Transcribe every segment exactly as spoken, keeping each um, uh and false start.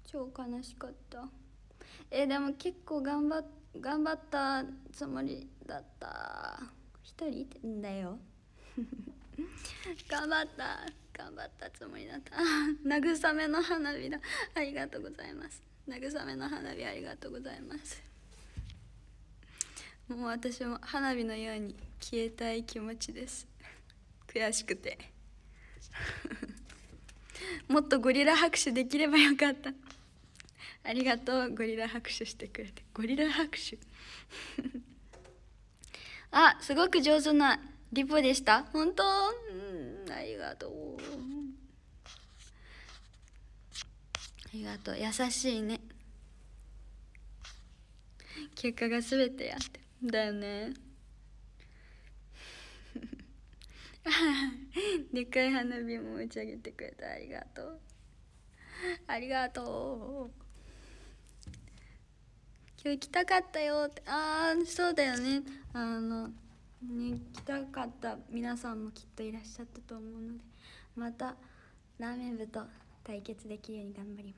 超悲しかった。えー、でも結構頑張っ頑張ったつもりだった。一人いてんだよ頑張った頑張ったつもりだった。慰めの花火だ。ありがとうございます。慰めの花火ありがとうございます。もう私も花火のように消えたい気持ちです。悔しくてもっとゴリラ拍手できればよかった。ありがとう、ゴリラ拍手してくれて。ゴリラ拍手あ、すごく上手なリポでした。本当、うん、ありがとう。ありがとう、優しいね。結果が全てやってだよねでっかい花火も打ち上げてくれた。ありがとうありがとう。今日来たかったよって。ああ、そうだよね。あのね、来たかった皆さんもきっといらっしゃったと思うので、またラーメン部と対決できるように頑張り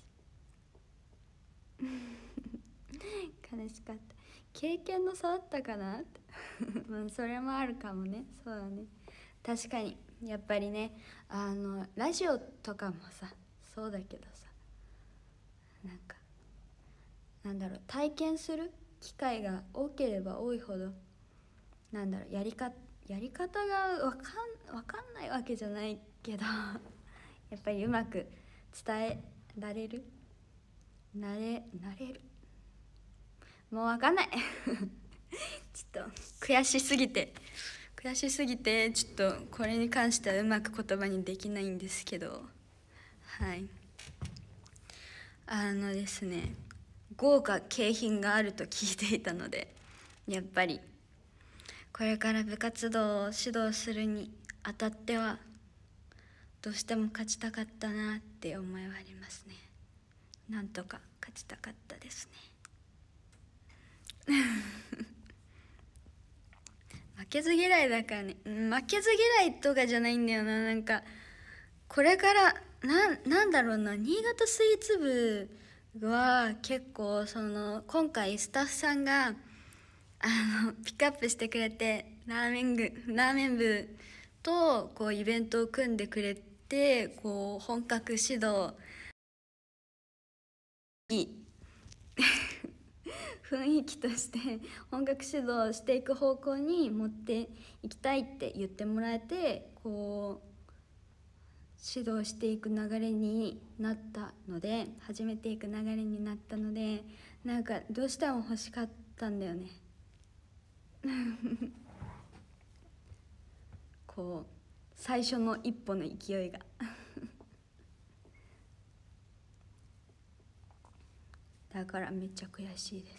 ます悲しかった。経験の差あったかなってまあそれもあるかもね。そうだね、確かに。やっぱりね、あのラジオとかもさそうだけどさ、なんかなんだろう、体験する機会が多ければ多いほど、なんだろう、やりかやり方がわかんわかんないわけじゃないけどやっぱりうまく伝えられるなれなれるもうわかんないちょっと悔しすぎて悔しすぎてちょっとこれに関してはうまく言葉にできないんですけど、はい、あのですね、豪華景品があると聞いていたので、やっぱりこれから部活動を指導するにあたってはどうしても勝ちたかったなって思いはありますね。なんとか勝ちたかったですね負けず嫌いだからね。負けず嫌いとかじゃないんだよな。なんかこれからななんだろうな、新潟スイーツ部は結構その今回スタッフさんがあのピックアップしてくれて、ラーメン部ラーメン部とこうイベントを組んでくれて、こう本格指導雰囲気として本格指導していく方向に持っていきたいって言ってもらえて、こう指導していく流れになったので始めていく流れになったので、なんかどうしても欲しかったんだよねこう最初の一歩の勢いがだからめっちゃ悔しいです。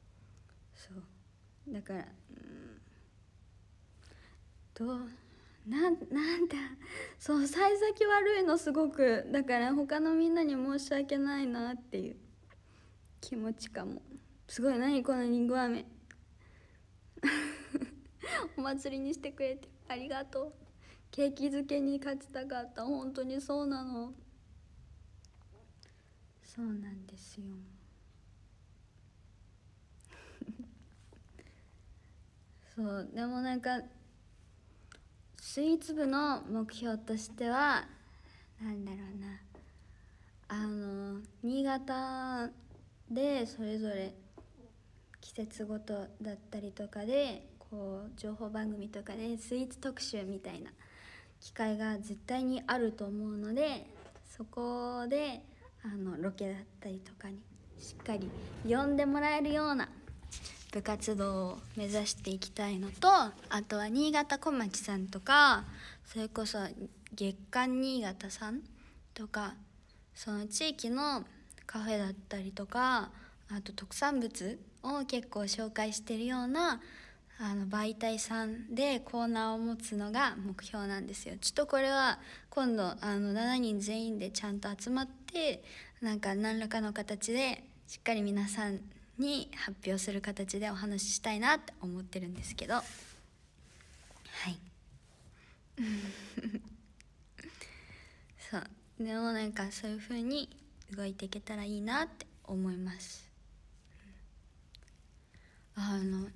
そうだから、うん、どうなんなんだそう幸先悪いのすごく。だから他のみんなに申し訳ないなっていう気持ちかも。すごい、何このりんご飴お祭りにしてくれてありがとう。景気づけに勝ちたかった。本当にそうなの。そうなんですよそうでもなんかスイーツ部の目標としてはなんだろうな、あの新潟でそれぞれ季節ごとだったりとかでこう情報番組とかでスイーツ特集みたいな機会が絶対にあると思うので、そこであのロケだったりとかにしっかり呼んでもらえるような部活動を目指していきたいのと、あとは新潟小町さんとか、それこそ月刊新潟さんとか、その地域のカフェだったりとか、あと特産物を結構紹介してるようなあの媒体さんでコーナーを持つのが目標なんですよ。ちょっとこれは今度あのしちにん全員でちゃんと集まって、なんか何らかの形でしっかり皆さんに発表する形でお話ししたいなって思ってるんですけど、はいそうでもなんかそういう風に動いていけたらいいなって思います。あの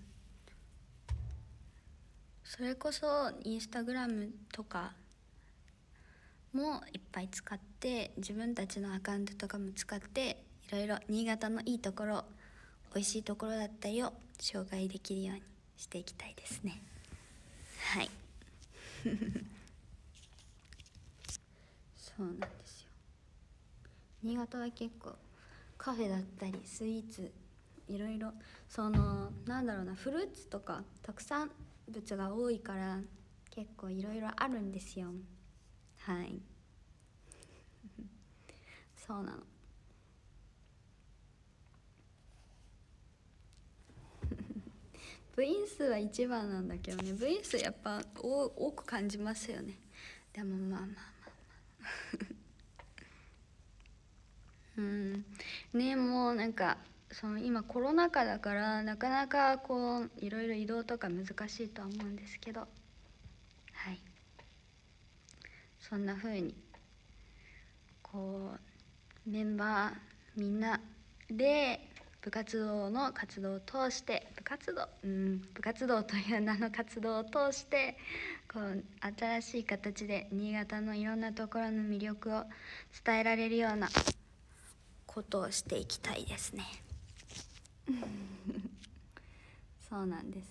それこそインスタグラムとかもいっぱい使って、自分たちのアカウントとかも使っていろいろ新潟のいいところ、美味しいところだったりを紹介できるようにしていきたいですね。はいそうなんですよ。新潟は結構カフェだったりスイーツ、いろいろそのなんだろうな、フルーツとか特産物が多いから結構いろいろあるんですよ。はいそうなの部員数は一番なんだけどね、部員数やっぱ多く感じますよね。でもまあまあまあまあうんね、もうなんかその今コロナ禍だからなかなかこういろいろ移動とか難しいとは思うんですけど、はい、そんな風にこうメンバーみんなで部活動の活動を通して部活動、うん、部活動という名の活動を通してこう新しい形で新潟のいろんなところの魅力を伝えられるようなことをしていきたいですねそうなんです。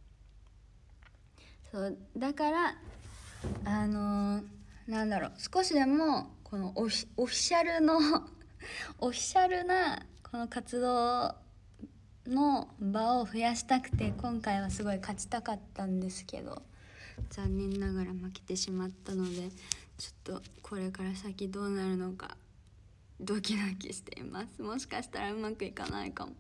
そうだからあのー、なんだろう、少しでもこのオフィ、オフィシャルのオフィシャルなこの活動の場を増やしたくて、今回はすごい勝ちたかったんですけど残念ながら負けてしまったので、ちょっとこれから先どうなるのかドキドキしています。もしかしたらうまくいかないかも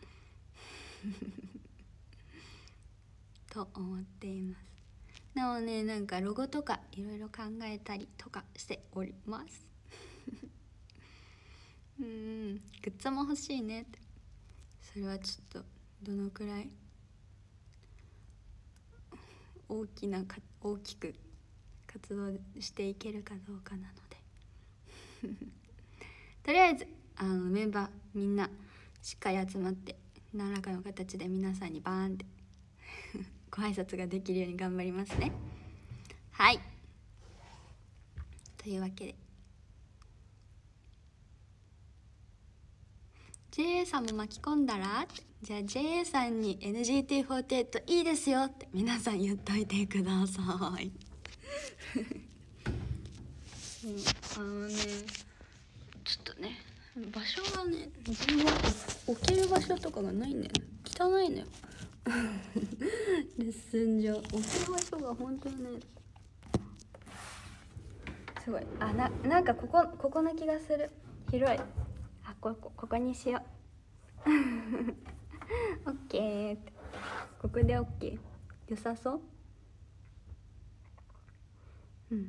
と思っています。でもね、なんかロゴとかいろいろ考えたりとかしておりますうんグッズも欲しいねって。それはちょっとどのくらい大きなか大きく活動していけるかどうかなのでとりあえずあのメンバーみんなしっかり集まって何らかの形で皆さんにバーンってご挨拶ができるように頑張りますね。はいというわけで ジェイエー さんも巻き込んだら、じゃあ ジェイエー さんに エヌジーティーフォーティーエイト いいですよって皆さん言っといてくださいうん、あのねちょっとね場所がね全然置ける場所とかがないんだよね。汚いのよレッスン場置ける場所が本当にねすごい、あななんかここここな気がする。広い、あここここにしようオッケーって、ここでオッケー良さそううん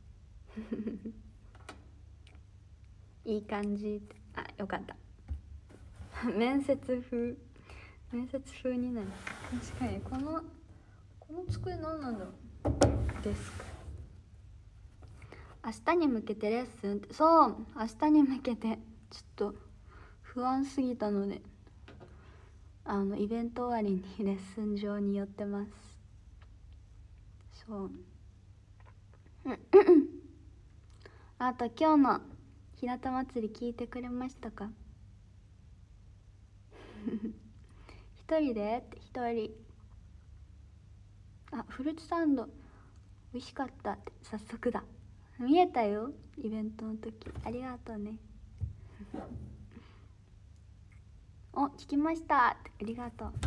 いい感じ。あよかった面接風面接風になる。確かにこのこの机何なんだろう。デスク明日に向けてレッスンって、そう明日に向けてちょっと不安すぎたのであのイベント終わりにレッスン場に寄ってます。そうあと今日の日向祭り聞いてくれましたか一人でって一人あフルーツサンド美味しかったって早速だ見えたよイベントの時。ありがとうねお聞きましたってありがとう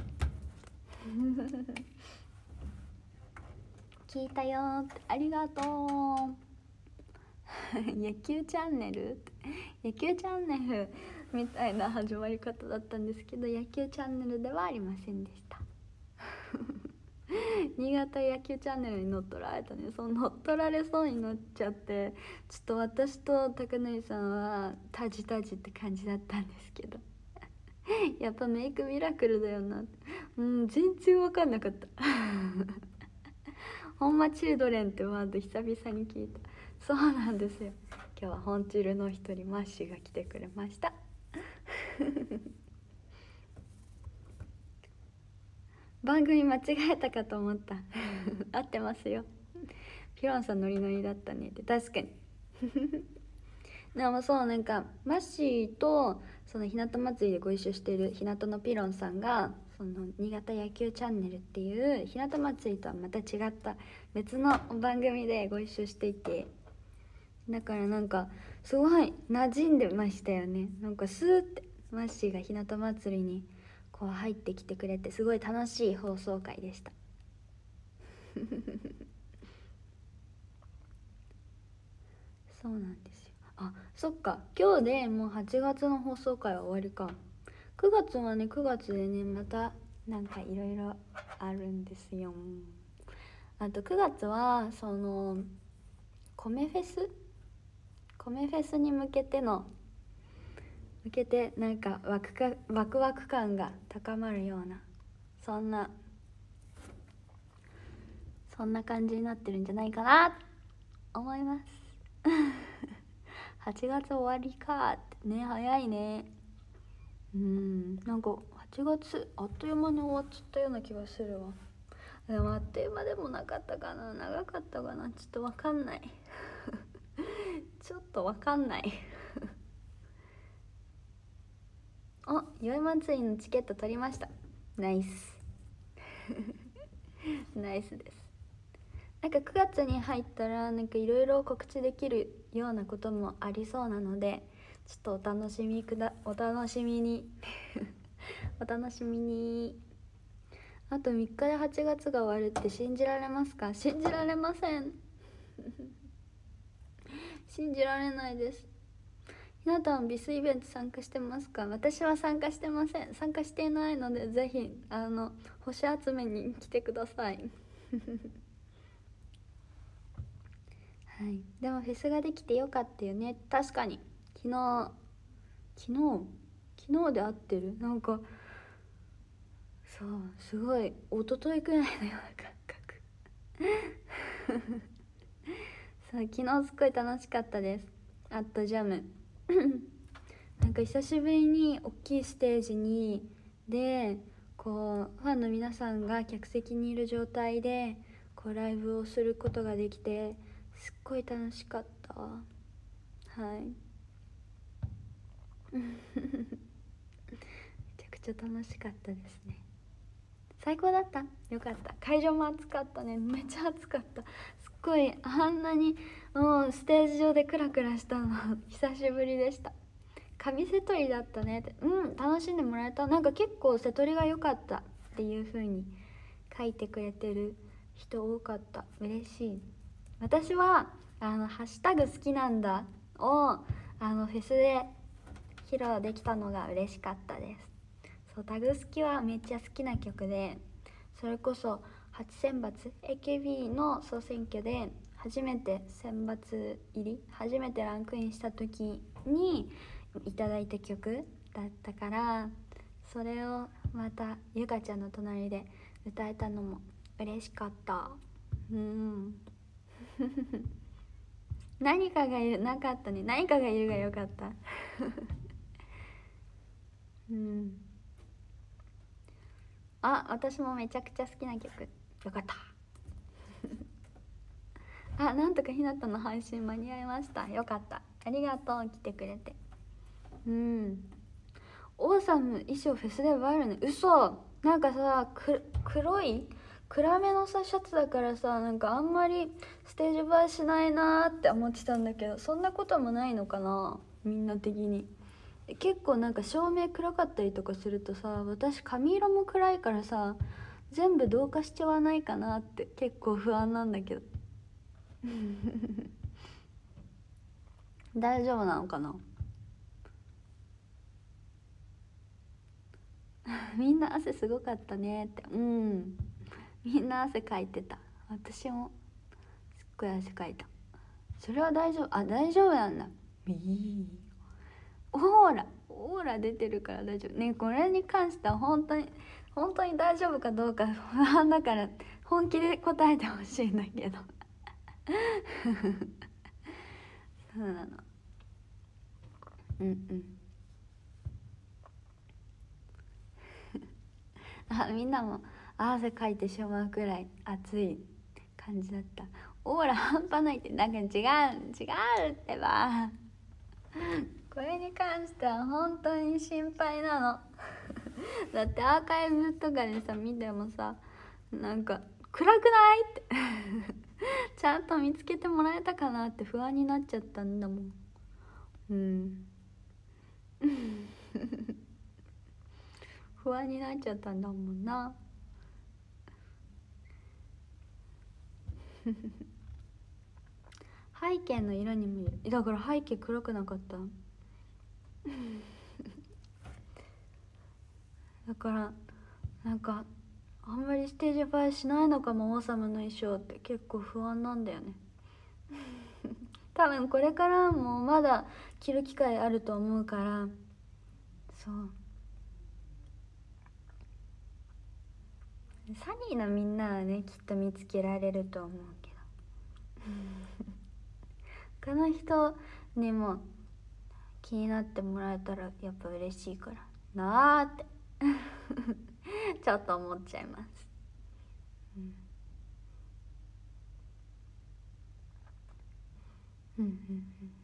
聞いたよってありがとう野球チャンネル野球チャンネルみたいな始まり方だったんですけど、野球チャンネルではありませんでした新潟野球チャンネルに乗っ取られたね。そう乗っ取られそうになっちゃって、ちょっと私と高典さんはタジタジって感じだったんですけどやっぱメイクミラクルだよな。うん全然分かんなかったほんまチルドレンってワード久々に聞いた。そうなんですよ、 今日は本チルの一人マッシュが来てくれました番組間違えたかと思った合ってますよ。ピロンさんノリノリだったねって。確かにでもそう、なんかマッシーとその日向祭りでご一緒している日向のピロンさんがその新潟野球チャンネルっていう日向祭りとはまた違った別の番組でご一緒していて、だからなんかすごい馴染んでましたよね。なんかスーってマッシーが日向祭りにこう入ってきてくれて、すごい楽しい放送回でしたそうなんですよ。あ、そっか、今日でもうはちがつの放送回は終わりか。くがつはね、くがつでね、またなんかいろいろあるんですよ。あとくがつはその米フェス米フェスに向けての向けてなんかワクかワクワク感が高まるような、そんなそんな感じになってるんじゃないかなと思いますはちがつ終わりかってね、早いね。うん、なんかはちがつあっという間に終わっちゃったような気がするわ。でもあっという間でもなかったかな、長かったかな、ちょっとわかんないちょっとわかんないお、宵祭りのチケット取りました。ナイスナイスです。なんかくがつに入ったらなんかいろいろ告知できるようなこともありそうなので、ちょっとお楽しみくだお楽しみにお楽しみに。あとみっかではちがつが終わるって信じられますか？信じられません信じられないです。ひなたはビスイベント参加してますか？私は参加してません。参加していないので、ぜひあの星集めに来てくださいはい、でもフェスができてよかったよね。確かに昨日昨日昨日で合ってる？なんかそうすごい一昨日くらいのような感覚そう昨日すっごい楽しかったです。アットジャムなんか久しぶりに大きいステージにでこうファンの皆さんが客席にいる状態でこうライブをすることができて、すっごい楽しかったはいめちゃくちゃ楽しかったですね。最高だった。よかった。会場も暑かったね。めっちゃ暑かった。すっごいあんなにもうステージ上でクラクラしたの久しぶりでした。神瀬取りだったねって。うん、楽しんでもらえた。なんか結構瀬取りが良かったっていう風に書いてくれてる人多かった。嬉しい。私はあのハッシュタグ好きなんだをあのフェスで披露できたのが嬉しかったです。そう、タグ好きはめっちゃ好きな曲で、それこそ初選抜 エーケービー の総選挙で初めて選抜入り初めてランクインした時にいただいた曲だったから、それをまたゆかちゃんの隣で歌えたのも嬉しかった。うん何かがいるなかったね。何かがいるがよかったうんあ、私もめちゃくちゃ好きな曲。よかったあ、なんとかひなたの配信間に合いました。よかった。ありがとう、来てくれて。うんオーサム衣装フェスで映えるね。嘘。なんかさ、く黒い暗めのさシャツだからさ、なんかあんまりステージ映えしないなーって思ってたんだけど、そんなこともないのかな、みんな的に。結構なんか照明暗かったりとかするとさ、私髪色も暗いからさ、全部同化しちゃわないかなって結構不安なんだけど大丈夫なのかなみんな汗すごかったねって。うんみんな汗かいてた。私もすっごい汗かいた。それは大丈夫。あ、大丈夫なんだ。いいオーラオーラ出てるから大丈夫ね。これに関しては本当に本当に大丈夫かどうか不安だから本気で答えてほしいんだけどそうなの。 うんうんあ、みんなも汗かいてしまうくらい暑い感じだった。オーラ半端ないって、なんか違う違うってばこれに関しては本当に心配なのだってアーカイブとかでさ見てもさ、なんか暗くないってちゃんと見つけてもらえたかなって不安になっちゃったんだもん。うん不安になっちゃったんだもんな背景の色にもよる。だから背景黒くなかっただからなんかあんまりステージ映えしないのかも、王様の衣装って結構不安なんだよね多分これからもまだ着る機会あると思うから、そうサニーのみんなはねきっと見つけられると思うけど他の人にも気になってもらえたらやっぱ嬉しいからなーってちょっと思っちゃいます、うんうんうん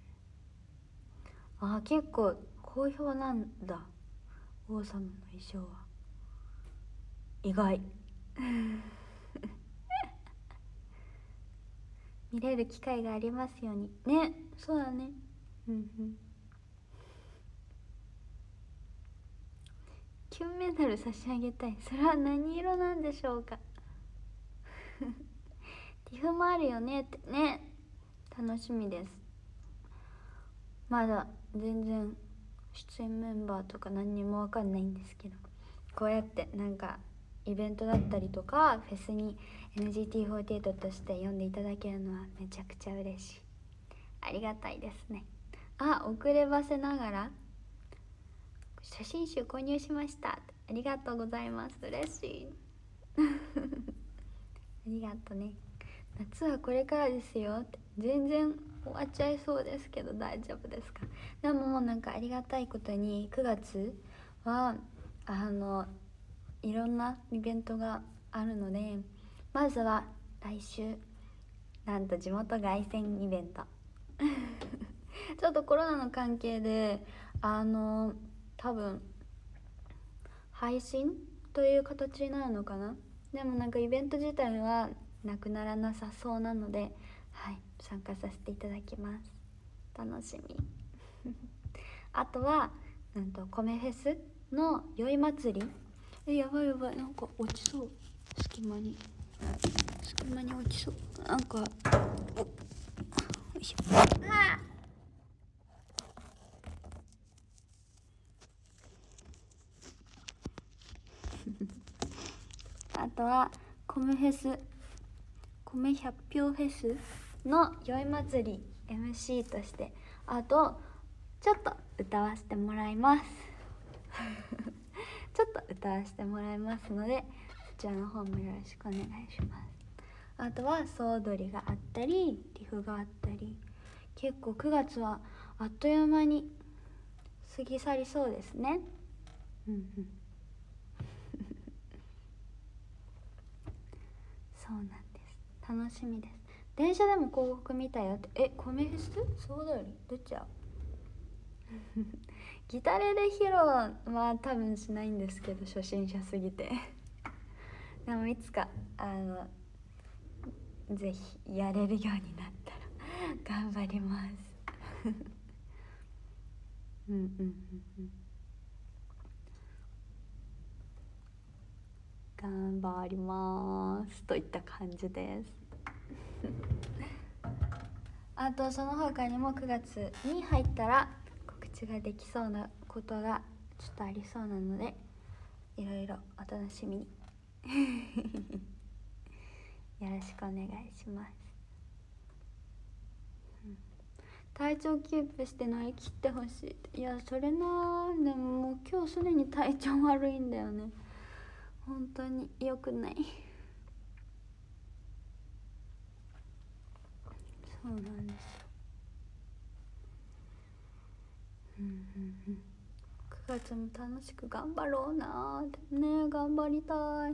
うん、あ結構好評なんだ王様の衣装は。意外見れる機会がありますようにね。そうだね。うんうん。金メダル差し上げたい。それは何色なんでしょうかティフもあるよねってね。楽しみです。まだ全然出演メンバーとか何にも分かんないんですけど、こうやってなんかイベントだったりとかフェスに エヌジーティーフォーティーエイト として呼んでいただけるのはめちゃくちゃ嬉しい。ありがたいですね。あ、遅ればせながら写真集購入しました。ありがとうございます。嬉しいありがとね。夏はこれからですよって。全然終わっちゃいそうですけど大丈夫ですか。でももうなんかありがたいことにくがつはあのいろんなイベントがあるので、まずは来週なんと地元凱旋イベントちょっとコロナの関係であの多分配信という形になるのかな。でもなんかイベント自体はなくならなさそうなので、はい、参加させていただきます。楽しみあとはなんと米フェスの宵祭り。えやばいやばい、なんか落ちそう、隙間に隙間に落ちそう、なんかおよいしょああとは米フェス米ひゃっぴょうフェスの宵祭り エムシー としてあとちょっと歌わせてもらいますちょっと歌わせてもらいますのでそちらの方もよろしくお願いします。あとは総踊りがあったりリフがあったり、結構くがつはあっという間に過ぎ去りそうですね。うんうんそうなんです。楽しみです。電車でも広告見たよって。え、米フェス総踊りどっちやギタレで披露は多分しないんですけど初心者すぎてでもいつかあのぜひやれるようになったら頑張りますうんうんうんうん頑張りますといった感じですあとその他にもくがつに入ったら告知ができそうなことがちょっとありそうなのでいろいろお楽しみによろしくお願いします、うん、体調キープして乗り切ってほしい。いやそれなー。でももう今日すでに体調悪いんだよね。本当に良くないそうなんですよ。ううん、くがつも楽しく頑張ろうなーね。頑張りたい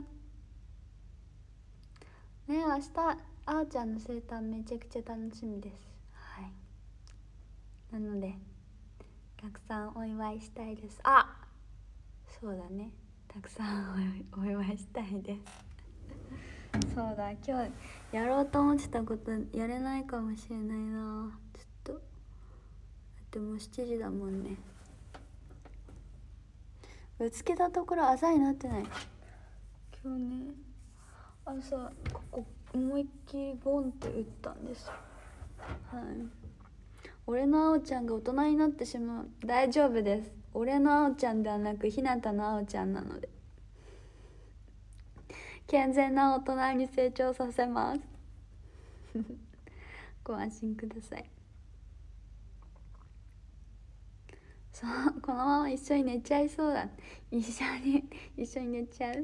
ね。明日あおちゃんの生誕めちゃくちゃ楽しみです。はい、なのでたくさんお祝いしたいです。あ、そうだね、たくさんお祝いしたいですそうだ、今日やろうと思ってたことやれないかもしれないな。ちょっとだってもうしちじだもんね。ぶつけたところあざになってない。今日ね、朝ここ思いっきりゴンって打ったんですよ。はい、俺のあおちゃんが大人になってしまう。大丈夫です、俺のあおちゃんではなくひなたのあおちゃんなので健全な大人に成長させますご安心ください。そう、このまま一緒に寝ちゃいそうだ。一緒に一緒に寝ちゃう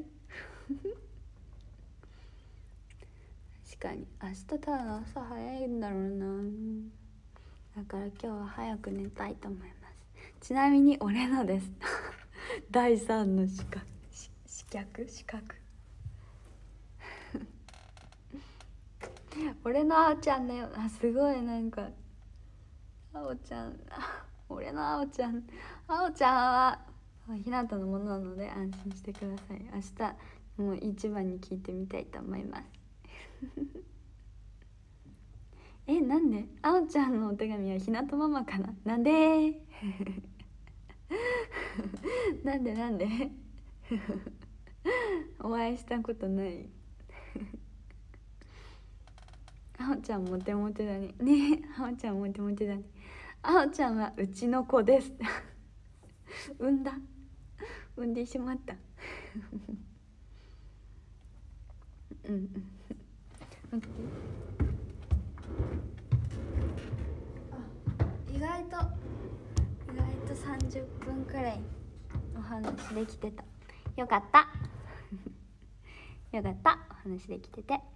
確かに明日ただ朝早いんだろうな。だから今日は早く寝たいと思います。ちなみに俺のですだいさんの資格資格資格俺のあおちゃんだよ。あ、すごい、なんかあおちゃん俺のあおちゃんあおちゃんはひなたのものなので安心してください。明日もう一番に聞いてみたいと思いますえ、なんであおちゃんのお手紙はひなたママかな。なんでなんでなんでお会いしたことないあおちゃんモテモテだね。ねえ、あおちゃんモテモテだね。あおちゃんはうちの子です産んだ産んでしまったうんうん待って、あ、意外と意外とさんじゅっぷんくらいお話できてた。よかったよかった、お話できてて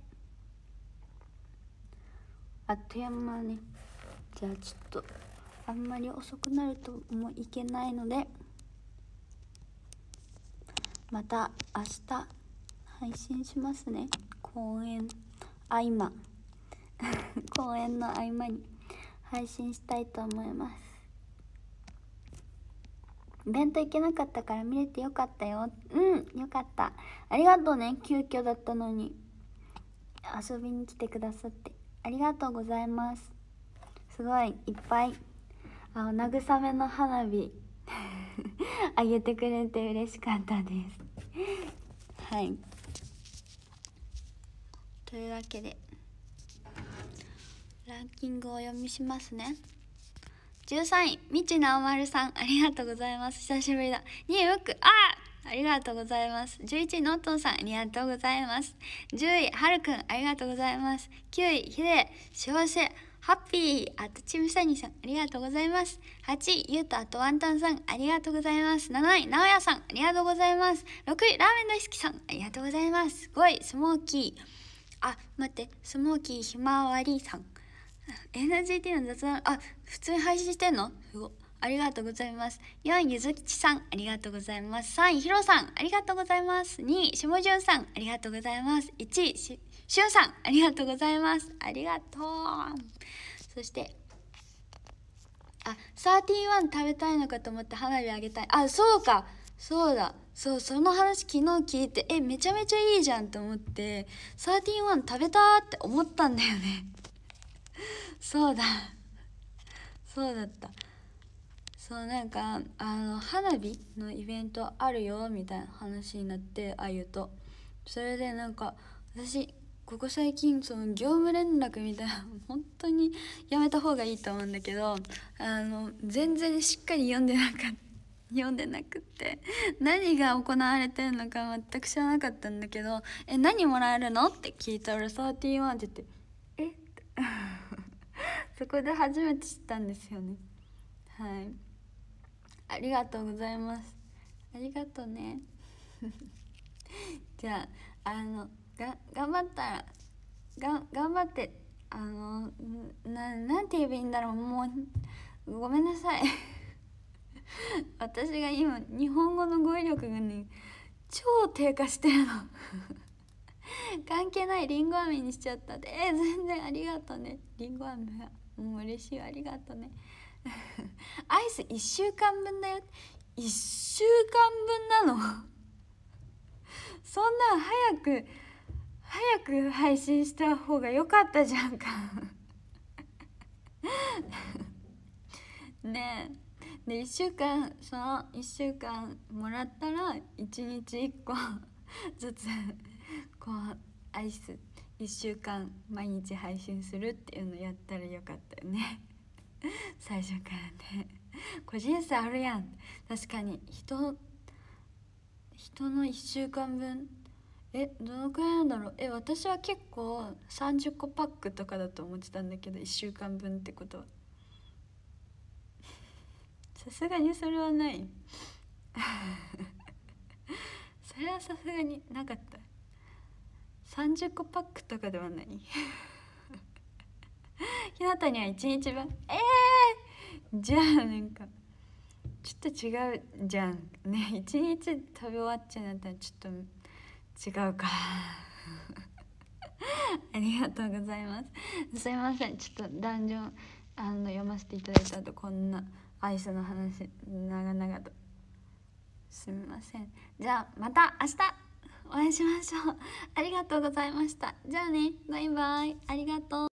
あっという間ね。じゃあちょっとあんまり遅くなるともういけないので、また明日配信しますね。公演合間公演の合間に配信したいと思います。イベント行けなかったから見れてよかったよ。うん、よかった。ありがとうね、急遽だったのに遊びに来てくださってありがとうございます。すごいいっぱいあお慰めの花火あげてくれて嬉しかったですはい、というわけでランキングをお読みしますね。じゅうさんいみちなおまるさん、ありがとうございます。久しぶりだ。にいムック、あーありがとうございます。じゅういちいのっとんさん、ありがとうございます。じゅういはるくん、ありがとうございます。きゅういひで幸せハッピーあとちむさにさん、ありがとうございます。はちいゆうとあとワンタンさん、ありがとうございます。なないなおやさん、ありがとうございます。ろくいラーメン大好きさん、ありがとうございます。ごいスモーキー、あ、待って、スモーキーひまわりさん、 エヌジーティー の雑談、あ、普通に配信してんの、すごい、ありがとうございます。よんいゆずきちさん、ありがとうございます。さんいひろさん、ありがとうございます。にいしもじゅんさん、ありがとうございます。いちいししゅんさん、ありがとうございます。ありがとう。そしてあ、サーティワン食べたいのかと思って花火あげたい。あ、そうか、そうだ、そう、その話昨日聞いて、え、めちゃめちゃいいじゃんと思って、サーティワン食べたーって思ったんだよねそうだそうだった。そう、なんかあの花火のイベントあるよみたいな話になって、あゆとそれでなんか私ここ最近その業務連絡みたいな本当にやめた方がいいと思うんだけど、あの全然しっかり読んでなかった読んでなくって何が行われてるのか全く知らなかったんだけど、え、何もらえるのって聞いたらサーティワンって言って、えってそこで初めて知ったんですよね。はい、ありがとうございます。ありがとうねじゃああのが頑張ったらが頑張ってあのななんて言えばいいんだろう、もうごめんなさい私が今日本語の語彙力がね超低下してるの関係ない、りんご飴にしちゃったで、えー、全然ありがとうね、りんご飴はもう嬉しい、ありがとうねアイスいっしゅうかんぶんだよ。いっしゅうかんぶんなのそんなん早く早く配信した方が良かったじゃんかねえ、でいっしゅうかん、そのいっしゅうかんもらったらいちにちいっこずつこうアイスいっしゅうかん毎日配信するっていうのやったらよかったよね最初からね。個人差あるやん。確かに人人のいっしゅうかんぶん、えどのくらいなんだろう。え私は結構さんじゅっこパックとかだと思ってたんだけど、いっしゅうかんぶんってことはさすがにそれはないそれはさすがになかった。さんじゅっこパックとかではないひなたにはいちにちぶん、えー、じゃあなんかちょっと違うじゃんね。いちにち食べ終わっちゃうんだったらちょっと違うかありがとうございます。すいません、ちょっとダンジョンあの読ませていただいた後こんなアイスの話長々とすみません。じゃあまた明日お会いしましょう。ありがとうございました。じゃあね、バイバイ、ありがとう。